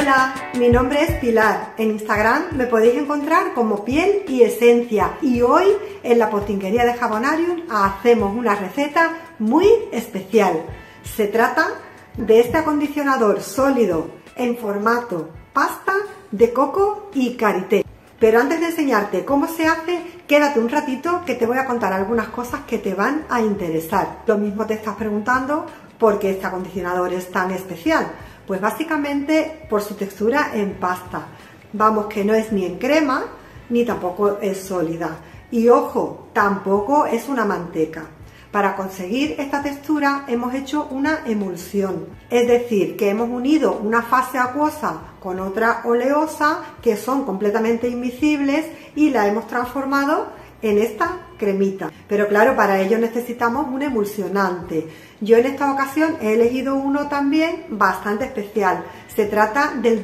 Hola, mi nombre es Pilar. En Instagram me podéis encontrar como Piel y Esencia. Y hoy en la Potinguería de Jabonarium hacemos una receta muy especial. Se trata de este acondicionador sólido en formato pasta de coco y karité. Pero antes de enseñarte cómo se hace, quédate un ratito que te voy a contar algunas cosas que te van a interesar. Lo mismo te estás preguntando por qué este acondicionador es tan especial. Pues básicamente por su textura en pasta. Vamos, que no es ni en crema ni tampoco es sólida. Y ojo, tampoco es una manteca. Para conseguir esta textura hemos hecho una emulsión. Es decir, que hemos unido una fase acuosa con otra oleosa que son completamente invisibles y la hemos transformado en esta cremita. Pero claro, para ello necesitamos un emulsionante. Yo en esta ocasión he elegido uno también bastante especial. Se trata del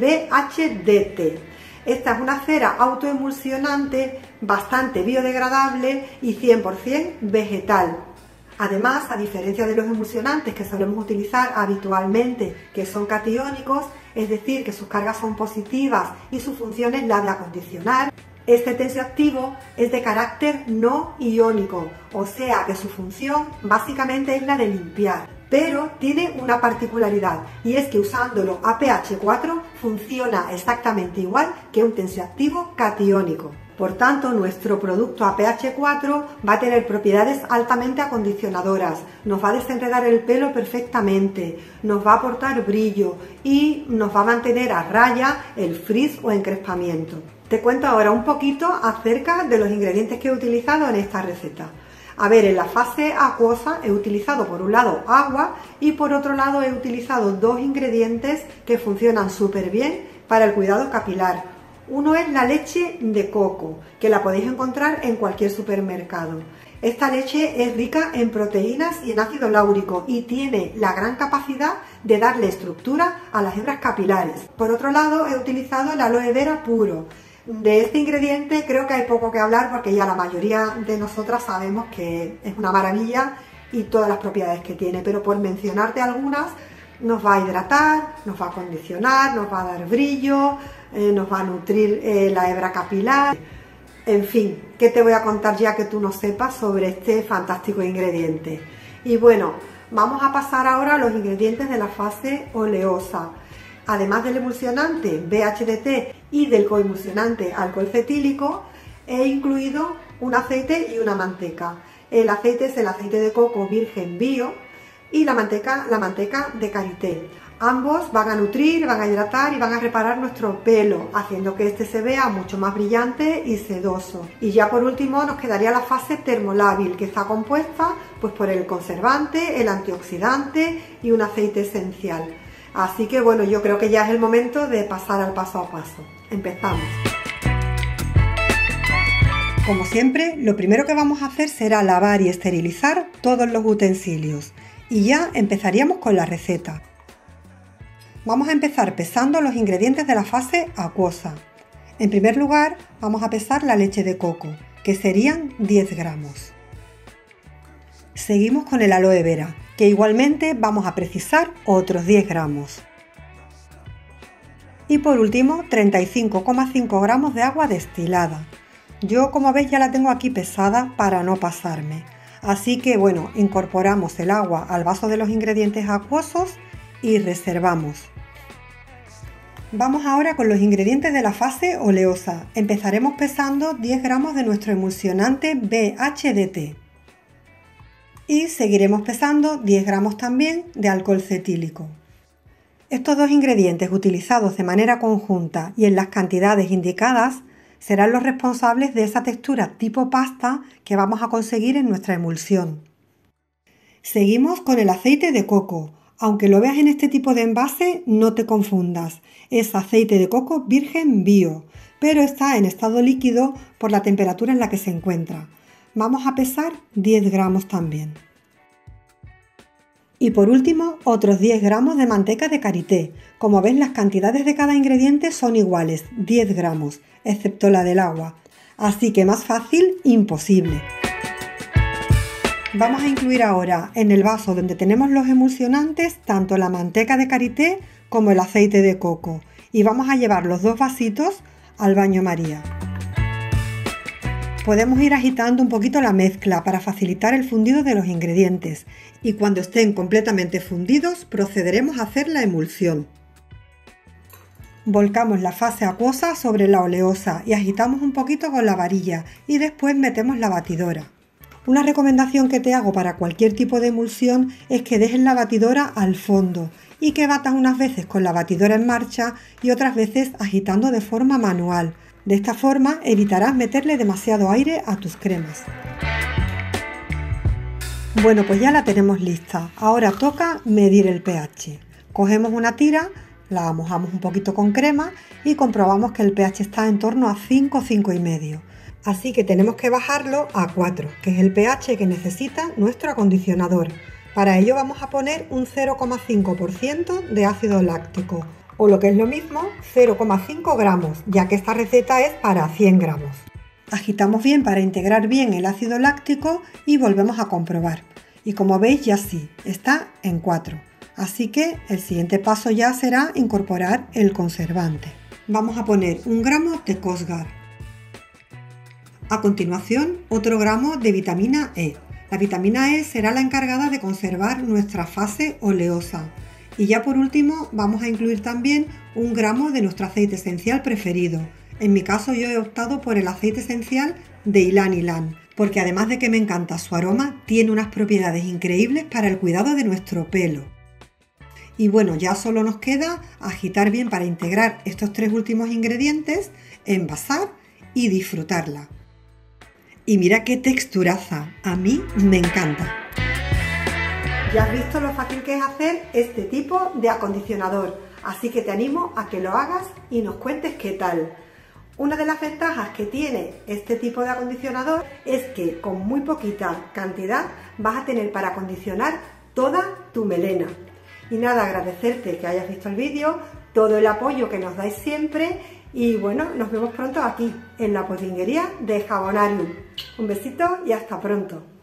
BHDT. Esta es una cera autoemulsionante bastante biodegradable y 100% vegetal. Además, a diferencia de los emulsionantes que solemos utilizar habitualmente, que son catiónicos, es decir, que sus cargas son positivas y su función es la de acondicionar, este tensioactivo es de carácter no iónico, o sea que su función básicamente es la de limpiar. Pero tiene una particularidad, y es que usándolo a pH 4 funciona exactamente igual que un tensioactivo catiónico. Por tanto, nuestro producto a pH 4 va a tener propiedades altamente acondicionadoras, nos va a desenredar el pelo perfectamente, nos va a aportar brillo y nos va a mantener a raya el frizz o encrespamiento. Te cuento ahora un poquito acerca de los ingredientes que he utilizado en esta receta. A ver, en la fase acuosa he utilizado por un lado agua y por otro lado he utilizado dos ingredientes que funcionan súper bien para el cuidado capilar. Uno es la leche de coco, que la podéis encontrar en cualquier supermercado. Esta leche es rica en proteínas y en ácido láurico y tiene la gran capacidad de darle estructura a las hebras capilares. Por otro lado, he utilizado el aloe vera puro. De este ingrediente creo que hay poco que hablar porque ya la mayoría de nosotras sabemos que es una maravilla y todas las propiedades que tiene, pero por mencionarte algunas, nos va a hidratar, nos va a acondicionar, nos va a dar brillo, nos va a nutrir la hebra capilar. En fin, ¿qué te voy a contar ya que tú no sepas sobre este fantástico ingrediente? Y bueno, vamos a pasar ahora a los ingredientes de la fase oleosa. Además del emulsionante BHDT y del coemulsionante alcohol cetílico, he incluido un aceite y una manteca. El aceite es el aceite de coco virgen bio y la manteca de karité. Ambos van a nutrir, van a hidratar y van a reparar nuestro pelo, haciendo que este se vea mucho más brillante y sedoso. Y ya por último nos quedaría la fase termolábil, que está compuesta pues por el conservante, el antioxidante y un aceite esencial. Así que bueno, yo creo que ya es el momento de pasar al paso a paso. Empezamos. Como siempre, lo primero que vamos a hacer será lavar y esterilizar todos los utensilios. Y ya empezaríamos con la receta. Vamos a empezar pesando los ingredientes de la fase acuosa. En primer lugar, vamos a pesar la leche de coco, que serían 10 gramos. Seguimos con el aloe vera, que igualmente vamos a precisar otros 10 gramos. Y por último, 35,5 gramos de agua destilada. Yo, como veis, ya la tengo aquí pesada para no pasarme. Así que bueno, incorporamos el agua al vaso de los ingredientes acuosos y reservamos. Vamos ahora con los ingredientes de la fase oleosa. Empezaremos pesando 10 gramos de nuestro emulsionante BHDT. Y seguiremos pesando 10 gramos también de alcohol cetílico. Estos dos ingredientes utilizados de manera conjunta y en las cantidades indicadas serán los responsables de esa textura tipo pasta que vamos a conseguir en nuestra emulsión. Seguimos con el aceite de coco. Aunque lo veas en este tipo de envase, no te confundas. Es aceite de coco virgen bio, pero está en estado líquido por la temperatura en la que se encuentra. Vamos a pesar 10 gramos también. Y por último, otros 10 gramos de manteca de karité. Como ves, las cantidades de cada ingrediente son iguales, 10 gramos, excepto la del agua. Así que más fácil, imposible. Vamos a incluir ahora en el vaso donde tenemos los emulsionantes tanto la manteca de karité como el aceite de coco y vamos a llevar los 2 vasitos al baño María. Podemos ir agitando un poquito la mezcla para facilitar el fundido de los ingredientes y cuando estén completamente fundidos procederemos a hacer la emulsión. Volcamos la fase acuosa sobre la oleosa y agitamos un poquito con la varilla y después metemos la batidora. Una recomendación que te hago para cualquier tipo de emulsión es que dejes la batidora al fondo y que batas unas veces con la batidora en marcha y otras veces agitando de forma manual. De esta forma evitarás meterle demasiado aire a tus cremas. Bueno, pues ya la tenemos lista. Ahora toca medir el pH. Cogemos una tira, la mojamos un poquito con crema y comprobamos que el pH está en torno a 5, 5,5. Así que tenemos que bajarlo a 4, que es el pH que necesita nuestro acondicionador. Para ello vamos a poner un 0,5% de ácido láctico, o lo que es lo mismo, 0,5 gramos, ya que esta receta es para 100 gramos. Agitamos bien para integrar bien el ácido láctico y volvemos a comprobar. Y como veis ya sí, está en 4. Así que el siguiente paso ya será incorporar el conservante. Vamos a poner 1 gramo de Cosgar. A continuación, otro gramo de vitamina E. La vitamina E será la encargada de conservar nuestra fase oleosa. Y ya por último, vamos a incluir también 1 gramo de nuestro aceite esencial preferido. En mi caso yo he optado por el aceite esencial de ylang ylang, porque además de que me encanta su aroma, tiene unas propiedades increíbles para el cuidado de nuestro pelo. Y bueno, ya solo nos queda agitar bien para integrar estos 3 últimos ingredientes, envasar y disfrutarla. Y mira qué texturaza, a mí me encanta. Ya has visto lo fácil que es hacer este tipo de acondicionador, así que te animo a que lo hagas y nos cuentes qué tal. Una de las ventajas que tiene este tipo de acondicionador es que con muy poquita cantidad vas a tener para acondicionar toda tu melena. Y nada, agradecerte que hayas visto el vídeo, todo el apoyo que nos dais siempre y bueno, nos vemos pronto aquí en la potinguería de Jabonarium. Un besito y hasta pronto.